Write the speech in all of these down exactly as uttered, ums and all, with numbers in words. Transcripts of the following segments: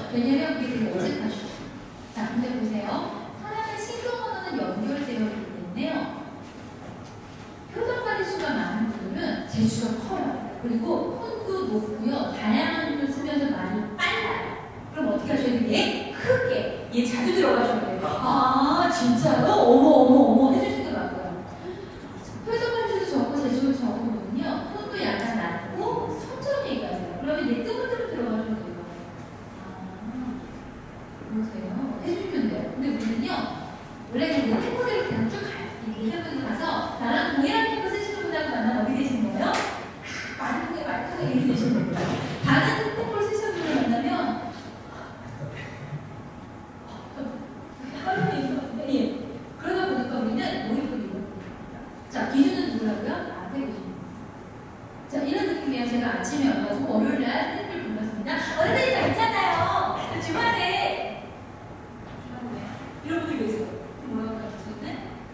왜냐면 그게 되게 어색하죠. 자, 근데 보세요. 사람의 신경 언어는 연결되어 있기 때문에요. 표정 관리 수가 많은 분들은 재주가 커요. 그리고 톤도 높고요. 다양한 톤을 쓰면서 말이 빨라요. 그럼 어떻게 하셔야 돼요? 크게. 얘 자주 들어가셔야 돼요. 아, 진짜요? 어머, 어머, 어머. 해주실 게 많고요. 표정 관리도 적고 재주도 적으면요. 톤도 약간 낮고 천천히 얘기하세요. 그러면 얘 뜨문뜨문 들어가셔야 돼요. 아, 보세요. 해주면 돼요. 근데 우리는요. 원래 그냥 템포대로 그냥 쭉 가요. 이 템포대로 가서 나랑 동일한 템포 쓰시는 분하고 만나면 어디 계시는 거예요? 많이 통해, 많이 통해 이렇게 되시는 겁니다. 다른 템포를 쓰시는 분을 만나면 예. 그러다 보니까 우리는 몰입을 자, 기준은 누구라고요? 앞에 기준. 자, 이런 느낌이에요. 제가 아침에 와가지고 월요일날 팬들 불렀습니다. 어른들이 다 있잖아요. 주말에. 주말에. 이런 분들 계세요. 뭐라고 하죠? 저는?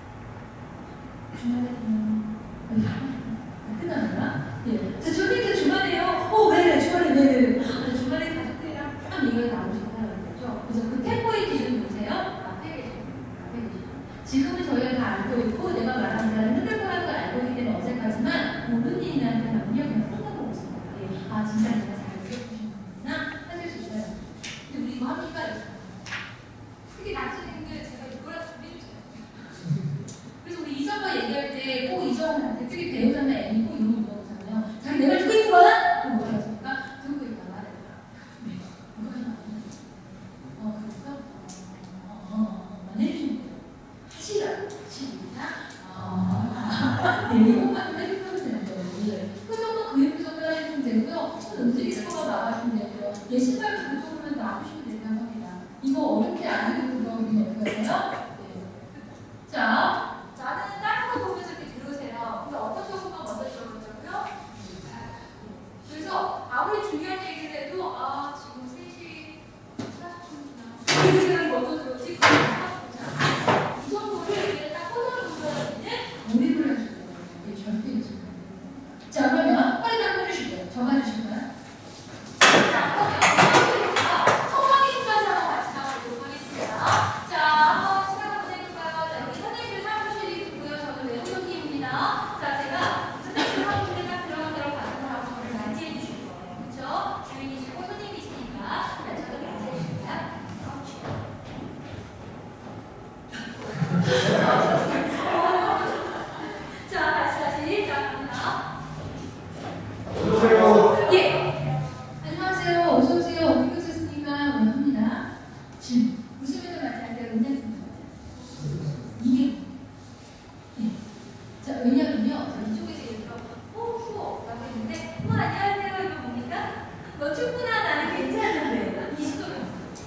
주말에, 음, 끝나는구나? 예. 자, 저는 주말에요. 어, 네, 주말에, 네. 아, 주말에 가족들이랑 쭉 얘기가 나오고 싶다는 거죠. 그래서 그 템포의 기준 보세요. 앞에 계신 지금은 저희가 다 알고 있고 내가 말하는 잘 흔들 거라는 걸 알고 있기 때문에 어색하지만 모르는 일이라는 그냥 생각하고 있습니다. 예. 아, 진짜 내가 잘 들어주시는구나 하실 수 있어요. 근데 우리 이거 합니까? 크게 닥치는데 제가 이거랑 준비해주세요. 그래서 우리 이성과 얘기할 때 꼭 이성한테 특히 배우자나 애니 꼭 이런 거 물어보잖아요. 자기 내가 듣고 있는 거야? 그럼 뭐라 하십니까? 듣고 있다가 네. 이거 하면 안 돼요. 어, 그래서 어, 어, 어, 어, 해주시면 돼요. 하시라고 하십니다. 아, 네, 이것만 해주면 되는데 표정도 그림 표정도 해주면 되고요. 손 움직이는 거가 나가시면 되고요. 내 신발도 그쪽으로 놔두시면 된다고 합니다. 이거 어렵게 안 해도 그거 우리는 어떻게 하세요? 네. 자, 나는 다른 거 보면서 이렇게 들으세요. 근데 어떤 쪽으로만 먼저 들어보자고요? 그래서 아무리 중요한 얘기를 해도 아, 지금 세 시 사십 분이나 그 생각이 먼저 들었지? 이 정도를 이렇게 딱 꽂아놓은 거는 몰입을 하실 거예요. 이게 절대 잊으면 안 됩니다. 자, 그러면 빨리 딱 해주실게요. 적어주실 거예요. 자, 그러면 성황인까지 한번 같이 나가보도록 하겠습니다. 자, 한번 시간 한번 해볼까요? 자, 여기 선생님들 사무실이 있고요. 저는 외부동기입니다. 자, 제가 선생님들 사무실에 딱 들어가도록 가는 사람 저를 맞이해 주실 거예요. 그렇죠? 주인이시고 손님이시니까 저를 맞이해 주실 거예요. 자, 다시 다시 자, 갑니다. 안녕하세요. 예. 안녕하세요. 어서 오세요. 어디 계셨습니까? 합니다. 질. 웃으면서 맞이하세요. 괜찮습니다. 이게. 예. 자, 왜냐면요. 이쪽에서 예를 들어, 어, 추워. 라고 했는데, 어, 안녕하세요. 이거 뭡니까? 너 춥구나. 나는 괜찮은데. 이 시도를.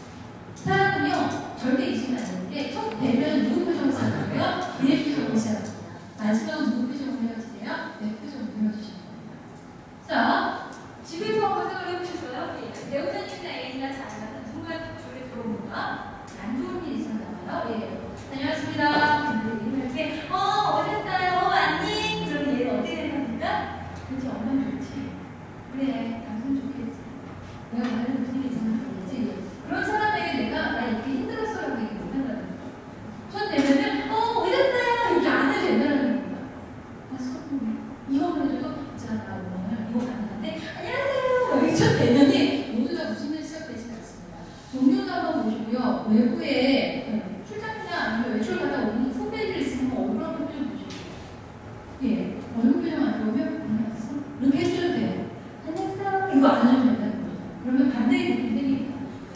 사람은요, 절대 잊으면 안 되는 게, 첫 대면 누구 표정을 쓰고요? 내 표정을 시작합니다. 마지막은 누구 표정을 헤어지세요? 내 표정을 헤어지시는 겁니다. 자, 집에서 한번 생각을 해보실까요? 예. 배우자님이나 애인이나 자녀가 순간 조에 들어오니까 안 좋은 일이 있었나봐요. 예. 다녀왔습니다. 이렇게, 어, 오셨어요? 안녕? 그러면 얘는 어떻게 생각합니까? 그렇지, 엄마는 좋지. 그래, 당신 좋겠지. 내가 말하는 무슨 일이 있었는지. 그런 사람에게 내가 나 이렇게 힘들었어라고 얘기 못한다는 거예요. 전 내면은 어 오셨어요 이렇게 안 해도 된다는 겁니다. 아 소금 이거만 해줘도 있잖아 오늘 이거 가능한데 안녕하세요 여기 첫 대면이 모두 다 웃으면 시작되지 않습니다. 동료도 한번 보시고요. 외부에 출장이나 아니면 외출 갔다 오는 후배들 있으면 얼굴 한번 좀 보시고요. 예 얼굴 표정 안 좋으면 안녕하세요 이렇게 해줘도 돼요. 안녕하세요 이거 안 하면 된다는 거죠. 그러면 반대의 느낌이 생깁니다.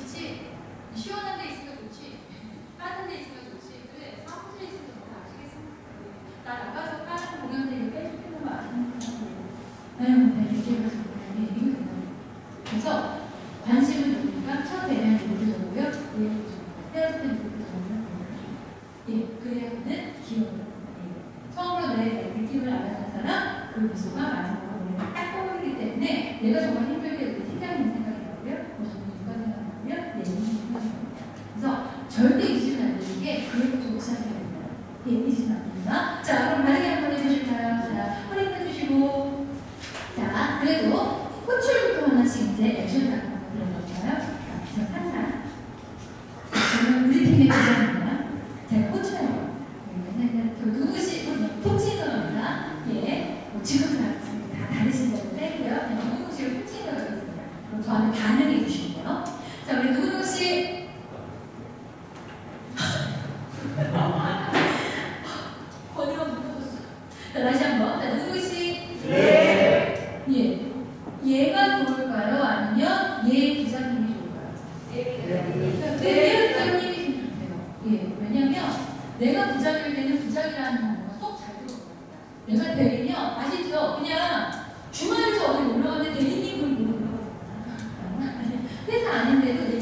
시원한 데 있으면 좋지. 빠른 데 있으면 좋지. 그래, 사무실에 있으면 뭐 아시겠습니까? 나 나가서 빠른 공연들이 빼주는 거 아십니까? 나는 네, 이렇게 해서 이게 된다. 그래서 관심은 누구니까 첫 대면 누구 정도고요. 예, 헤어질 때 누구 정도는 예, 그래야는 기억을 예. 처음으로 내 느낌을 알아낸 사람 그 미소가 마지막으로 우리가 딱 떠오르기 때문에 내가 정말 힘들 때 우리 팀장님 생각이 나고요. 저는 누가 생각나고요? 내 그래서 절대 잊으면 안 되는 게 그걸 조사해야 됩니다. 예, 잊으면 안 됩니다. 자, 그럼 다르게 한번 해주실까요? 자, 허리 펴주시고. 자, 그래도 호출부터 하나씩 이제 액션 한번 들어볼까요? 자, 상상.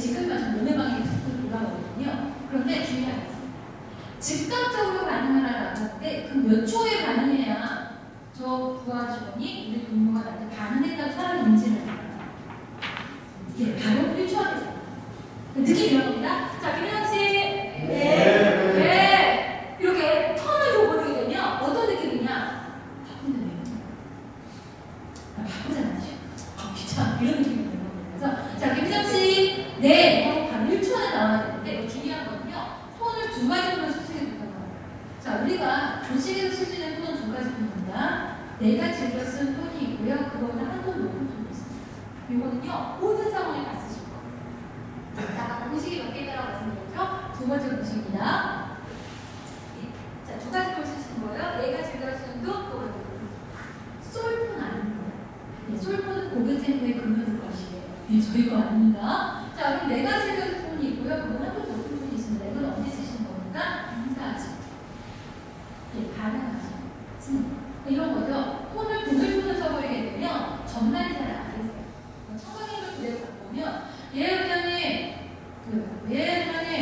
지금만 좀 몸의 방향이 자꾸 돌아가거든요. 그런데 중요한 게 있어요. 즉각적으로 반응하라고 하는데 그 몇 초에 반응해야 저 부하 직원이 우리 동료가 나한테 반응했다고 사람이 인지를 해요. 예, 바로 일 초 안에 잡아요. 느낌 이런 겁니다. 자, 김혜영 씨. 네. 네. 이렇게 턴을 줘버리게 되면 어떤 느낌이냐? 바꾼다네요. 아, 바꾸잖아요. 아, 귀찮아. 이런 느낌이 되는 겁니다. 그래서, 자, 김혜영 씨. 네. 하고 바로 일 초 안에 나와야 되는데, 중요한 거는요. 톤을 두 가지로 수식해 준다고 합니다. 자, 우리가 조식에서 쓸 수 있는 톤은 두 가지입니다. 내가 즐겨 쓴 톤이 있고요. 그거는 한톤 높은 톤이 있습니다. 이거는요, 모든 상황에 다 쓰실 거예요. 자, 공식이 몇 개라고 말씀드렸죠? 두 번째 공식입니다. 네. 자, 두 가지 톤 쓰시는 거예요. 내가 즐겨 쓴 톤, 또 솔톤 아닙니다. 네, 솔톤은 고객센 후에 금연을 것이에요. 네, 저희 거 아닙니다. 자, 그럼 내가 즐겨 쓴 톤이 있고요. 그건 한톤 높은 톤이 있습니다. 이건 언제 쓰시는 겁니까? 인사하지. 네, 반응하지. 쓰는 거. 이런 거죠. 톤을 동일 톤을 써버리게 되면 전달이 잘 안 되세요. 청각형을 그대로 바꾸면 예, 부장님, 그, 예, 부장님,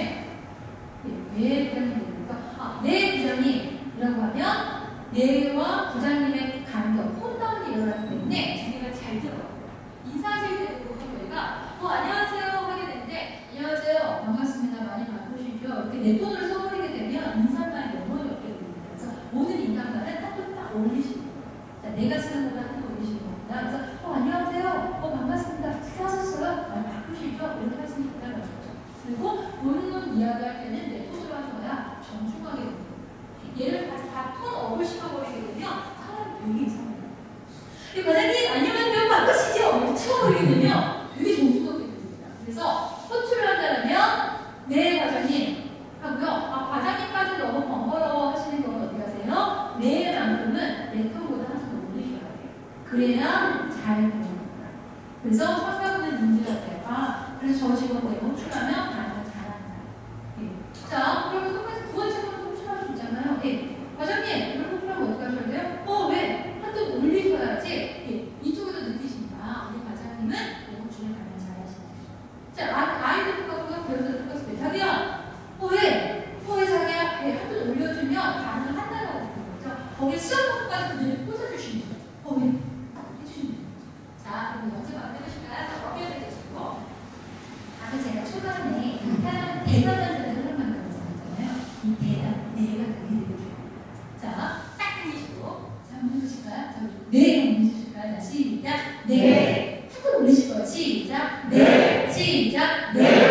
예, 예, 부장님, 아, 네, 부장님이라고 하면 네와 부장님의 간격, 톤다운이 일어나기 때문에 두 개가 잘 들어요. 인사하실 때도 저희가 어, 안녕하세요 하게 되는데 안녕하세요, 반갑습니다, 많이 바쁘시죠? 이렇게 내 톤을 써버리게 되면 인사말이 너무 어렵게 됩니다. 그래서 모든 인사말은 한톤 딱 올리시는 거예요. 자, 내가 쓰는 거를 한톤 올리시는 겁니다. 그래서 어, 안녕하세요, 어, 반갑습니다, 식사하셨어요? 많이 바쁘시죠? 이렇게 하시면 된다는 거죠. 그리고 본론 이야기할 때는 내 톤으로 하셔야 정중하게 됩니다. 얘를 다시 다 톤 업을 시켜버리게 되면 사람이 되게 이상해요. 과장님, 안녕하세요, 바쁘시죠? 이렇게 채워버리게 되면 되게 정중하게 됩니다. 그래서 호출을 한다면 네, 과장님 하고요. 아, 과장님까지 너무 번거로워 하시는 경우는 어디 가세요? 네만큼은 내 톤보다 한 손 올리셔야 돼요. 그래야 잘 보입니다. 그래서 성격은 문제가 돼요. 아, 그래서 저 직원 내가 호출하면 반응 잘한다. 예. 자, 그러면 똑같이 두 번째로 호출할 수 있잖아요. 예. 과장님, 이걸 호출하면 어떻게 하셔야 돼요? 어, 왜? 한 톤 올리셔야지. 예. 이쪽에도 느끼십니다. 아, 우리 과장님은 내 호출을 반응 잘하시네. 자, 아, 아이도 똑같고요. 배우도 똑같습니다. 자기야, 어, 왜? 어, 왜 자기야? 예, 한 톤 올려주면 반응을 한다고 하는 거죠. 거기에 수영복까지 눈을 꽂아주시면 돼요. 어, 왜? 해주시면 돼요. 자, 그럼 연습 한번 해보실까요? 어깨를 대시고. 아까 제가 초반에 사람 대답하는 사람 만들었잖아요. 이 대답, 내가 그게 되게 좋아요. 자, 딱 당기시고. 자, 한번 해보실까요? 자, 네, 한번 해주실까요? 자, 시작. 네. 한번 올리실 거예요. 시작. 네. 시작. 네.